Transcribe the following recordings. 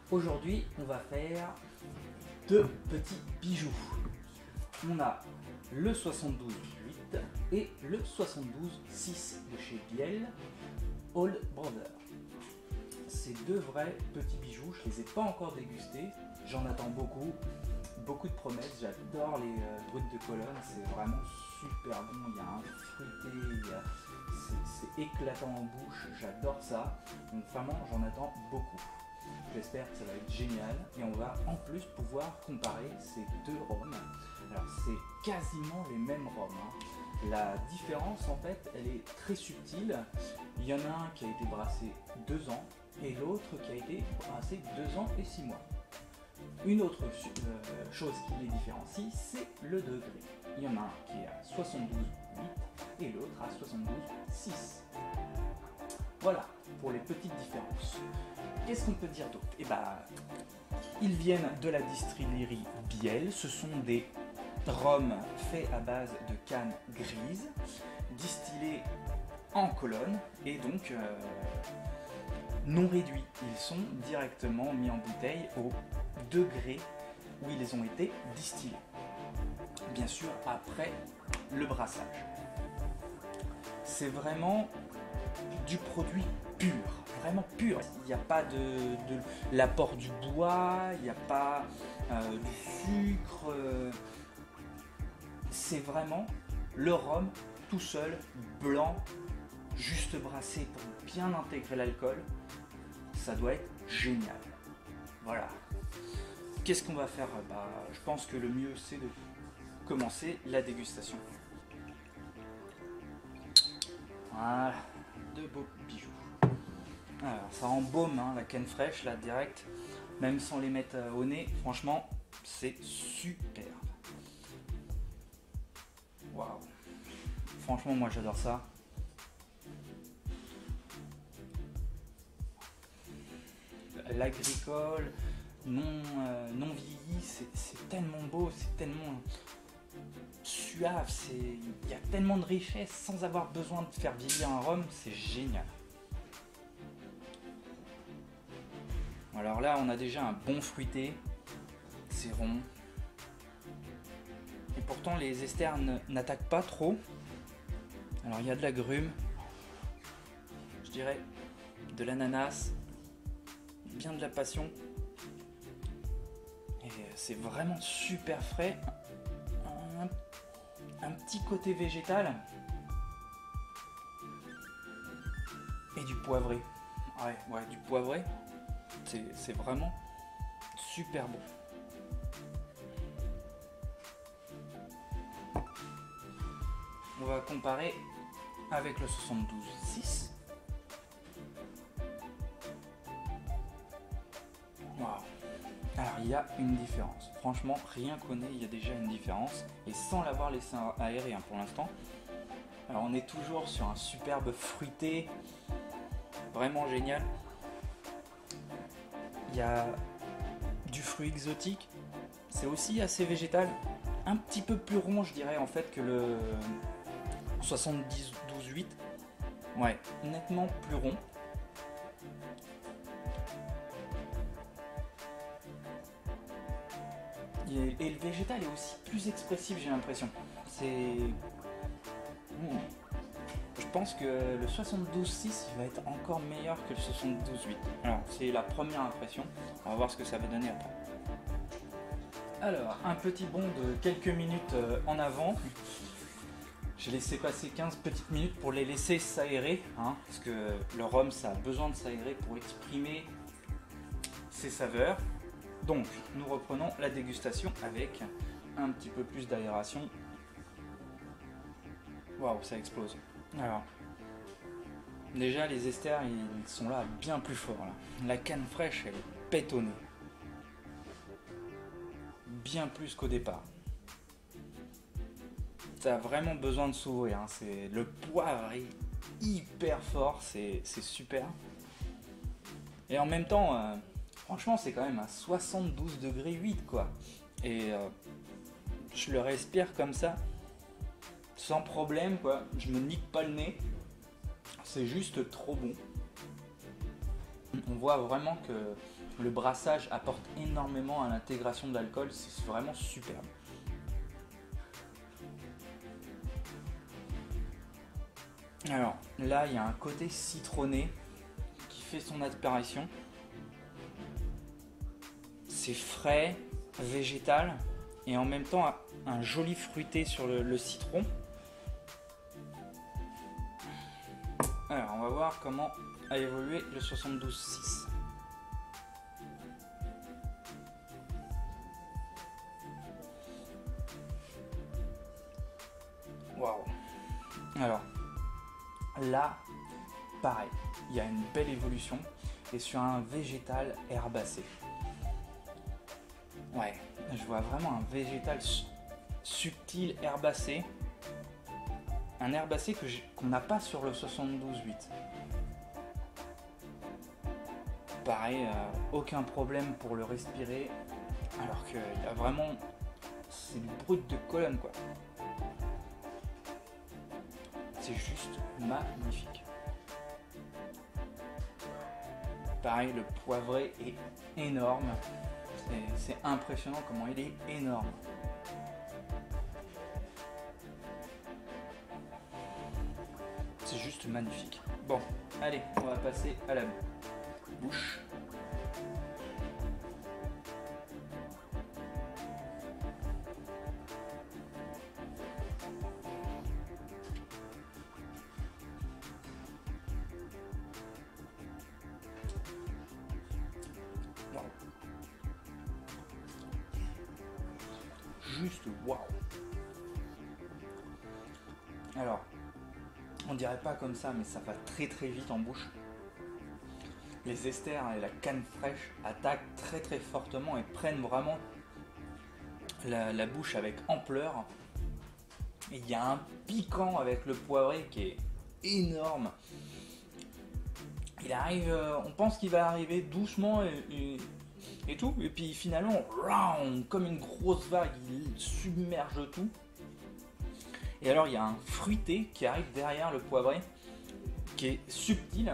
Aujourd'hui, on va faire deux petits bijoux. On a le 72-8 et le 72-6 de chez Biel Old Brother. Ces deux vrais petits bijoux, je les ai pas encore dégustés. J'en attends beaucoup de promesses. J'adore les brutes de colonne, c'est vraiment super bon. Il y a un fruité, c'est éclatant en bouche, j'adore ça. Donc vraiment, j'en attends beaucoup. J'espère que ça va être génial et on va en plus pouvoir comparer ces deux rhums. Alors c'est quasiment les mêmes rhums, hein. La différence en fait elle est très subtile. Il y en a un qui a été brassé 2 ans et l'autre qui a été brassé 2 ans et 6 mois. Une autre chose qui les différencie, c'est le degré. Il y en a un qui est à 72,8 et l'autre à 72,6. Voilà pour les petites différences. Qu'est-ce qu'on peut dire d'autre? Ils viennent de la distillerie Biel. Ce sont des rhums faits à base de canne grise, distillés en colonne et donc non réduits. Ils sont directement mis en bouteille au degré où ils ont été distillés. Bien sûr, après le brassage. C'est vraiment du produit pur, vraiment pur. Il n'y a pas de l'apport du bois, il n'y a pas du sucre. C'est vraiment le rhum tout seul, blanc, juste brassé pour bien intégrer l'alcool. Ça doit être génial. Voilà. Qu'est-ce qu'on va faire? Je pense que le mieux c'est de commencer la dégustation. Voilà, de beaux bijoux. Alors, ça embaume hein, la canne fraîche là direct, même sans les mettre au nez. Franchement, c'est superbe. Waouh. Franchement, moi j'adore ça. L'agricole non vieilli, c'est tellement beau, c'est tellement suave, il y a tellement de richesse sans avoir besoin de faire vieillir un rhum, c'est génial. Alors là, on a déjà un bon fruité, c'est rond. Et pourtant, les esters n'attaquent pas trop. Alors il y a de l'agrumes, je dirais de l'ananas, bien de la passion. Et c'est vraiment super frais. Un petit côté végétal. Et du poivré. Ouais, du poivré. C'est vraiment super bon. On va comparer avec le 72,6. Waouh. Alors il y a une différence. Franchement, rien qu'au nez, il y a déjà une différence. Et sans l'avoir laissé aérer hein, pour l'instant. Alors on est toujours sur un superbe fruité. Vraiment génial. Il y a du fruit exotique. C'est aussi assez végétal. Un petit peu plus rond, je dirais, en fait, que le 72,8. Ouais, nettement plus rond. Et le végétal est aussi plus expressif, j'ai l'impression. Je pense que le 72,6 va être encore meilleur que le 72,8. Alors, c'est la première impression. On va voir ce que ça va donner après. Alors, un petit bond de quelques minutes en avant. J'ai laissé passer 15 petites minutes pour les laisser s'aérer, hein, parce que le rhum, ça a besoin de s'aérer pour exprimer ses saveurs. Donc, nous reprenons la dégustation avec un petit peu plus d'aération. Waouh, ça explose. Alors, déjà les esters, ils sont là bien plus forts. Là. La canne fraîche, elle est pétonnée. Bien plus qu'au départ. Ça a vraiment besoin de s'ouvrir. Hein. Le poivre est hyper fort, c'est super. Et en même temps, franchement, c'est quand même à 72,8 quoi. Et je le respire comme ça, sans problème quoi. Je me nique pas le nez. C'est juste trop bon. On voit vraiment que le brassage apporte énormément à l'intégration de l'alcool, c'est vraiment superbe. Alors là, il y a un côté citronné qui fait son apparition. C'est frais, végétal et en même temps un joli fruité sur le citron. Alors on va voir comment a évolué le 72.6. Waouh. Alors là, pareil, il y a une belle évolution et sur un végétal herbacé. Ouais, je vois vraiment un végétal subtil herbacé. Un herbacé qu'on n'a pas sur le 72.8. Pareil, aucun problème pour le respirer. Alors qu'il y a vraiment... C'est du brut de colonne quoi. C'est juste magnifique. Pareil, le poivré est énorme. C'est impressionnant comment il est énorme. C'est juste magnifique. Bon, allez, on va passer à la bouche. Wow. Juste waouh. Alors, on dirait pas comme ça, mais ça va très très vite en bouche. Les esters et la canne fraîche attaquent très très fortement et prennent vraiment la bouche avec ampleur. Et il y a un piquant avec le poivré qui est énorme. Il arrive, on pense qu'il va arriver doucement et tout, et puis finalement, comme une grosse vague, il submerge tout. Et alors il y a un fruité qui arrive derrière le poivré, qui est subtil,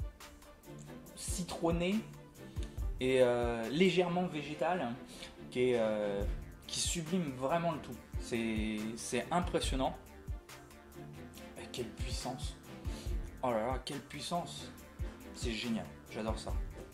citronné et légèrement végétal, qui sublime vraiment le tout. C'est impressionnant. Et quelle puissance! Oh là là, quelle puissance! C'est génial, j'adore ça.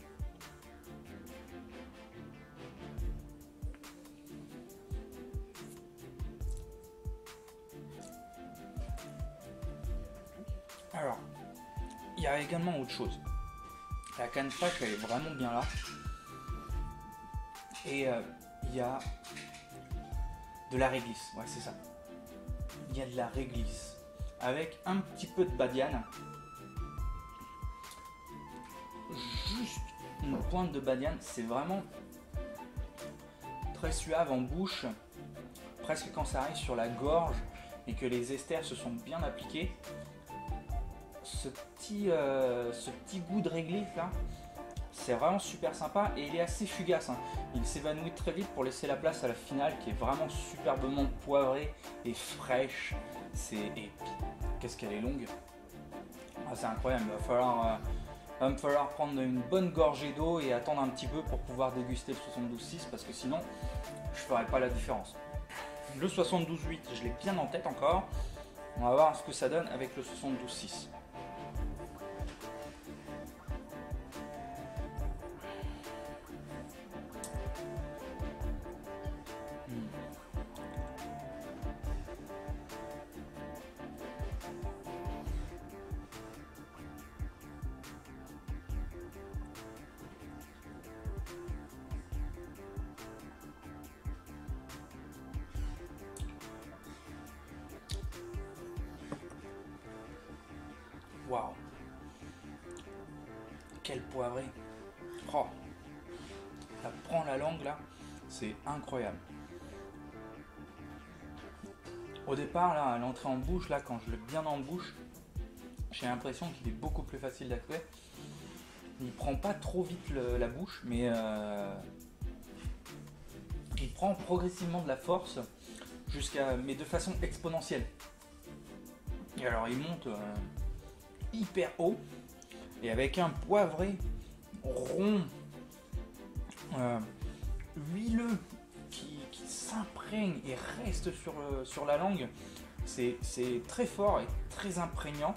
Alors, il y a également autre chose. La canne fraîche, elle est vraiment bien là. Et il y a de la réglisse, ouais c'est ça. Il y a de la réglisse avec un petit peu de badiane. Juste une pointe de badiane, c'est vraiment très suave en bouche, presque quand ça arrive sur la gorge et que les esters se sont bien appliqués. Ce petit goût de réglisse là, c'est vraiment super sympa et il est assez fugace. Hein. Il s'évanouit très vite pour laisser la place à la finale qui est vraiment superbement poivrée et fraîche. Qu'est-ce qu'elle est longue. Ah, c'est incroyable, va me falloir prendre une bonne gorgée d'eau et attendre un petit peu pour pouvoir déguster le 72.6 parce que sinon je ne ferai pas la différence. Le 72.8, je l'ai bien en tête encore. On va voir ce que ça donne avec le 72.6. Waouh, quel poivré. Oh, ça prend la langue là, c'est incroyable. Au départ là, à l'entrée en bouche là, quand je l'ai bien en bouche, j'ai l'impression qu'il est beaucoup plus facile d'accès. Il prend pas trop vite la bouche, mais il prend progressivement de la force mais de façon exponentielle. Et alors il monte hyper haut et avec un poivré rond, huileux, qui s'imprègne et reste sur la langue. C'est très fort et très imprégnant.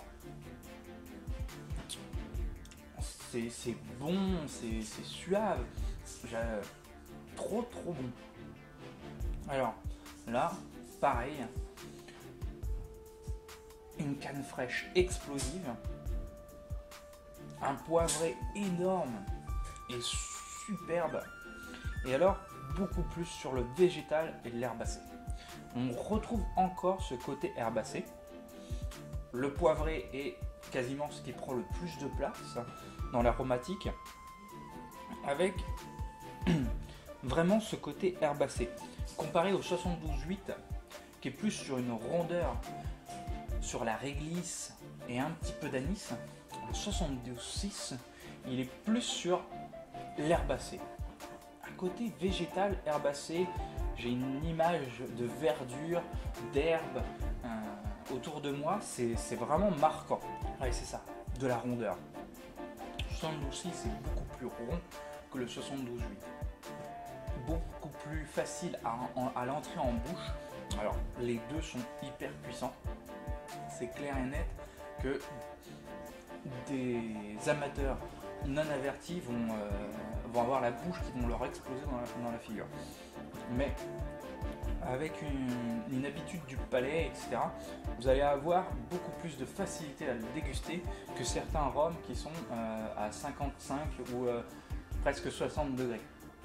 C'est bon, c'est suave, trop bon. Alors là, pareil, une canne fraîche explosive, un poivré énorme et superbe, et alors beaucoup plus sur le végétal et l'herbacé. On retrouve encore ce côté herbacé. Le poivré est quasiment ce qui prend le plus de place dans l'aromatique, avec vraiment ce côté herbacé comparé au 72-8 qui est plus sur une rondeur, sur la réglisse et un petit peu d'anis. Le 72-6 il est plus sur l'herbacé, un côté végétal herbacé. J'ai une image de verdure, d'herbe autour de moi, c'est vraiment marquant. Ouais, c'est ça, de la rondeur. Le 72-6 c'est beaucoup plus rond que le 72-8. Beaucoup plus facile à l'entrée en bouche. Alors, les deux sont hyper puissants. C'est clair et net que des amateurs non avertis vont avoir la bouche qui vont leur exploser dans la figure. Mais avec une habitude du palais, etc., vous allez avoir beaucoup plus de facilité à le déguster que certains rhums qui sont à 55 ou presque 60 degrés.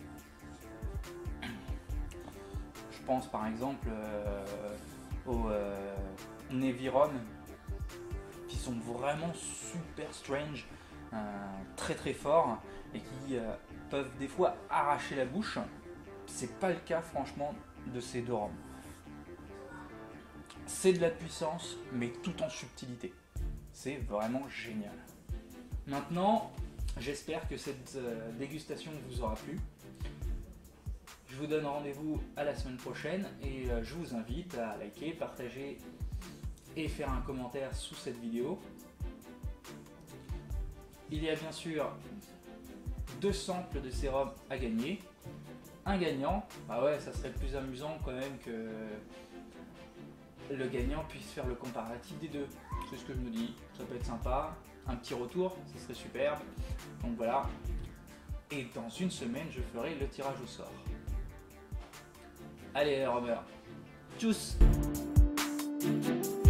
Je pense par exemple aux Navy Rum qui sont vraiment super strange, très forts et qui peuvent des fois arracher la bouche. C'est pas le cas franchement de ces deux rhums. C'est de la puissance mais tout en subtilité. C'est vraiment génial. Maintenant, j'espère que cette dégustation vous aura plu. Je vous donne rendez-vous à la semaine prochaine et je vous invite à liker, partager et faire un commentaire sous cette vidéo. Il y a bien sûr 2 samples de sérum à gagner. Un gagnant, bah ouais, ça serait plus amusant quand même que le gagnant puisse faire le comparatif des deux. C'est ce que je me dis, ça peut être sympa. Un petit retour, ce serait superbe. Donc voilà. Et dans une semaine, je ferai le tirage au sort. Allez, Robert. Tchuss!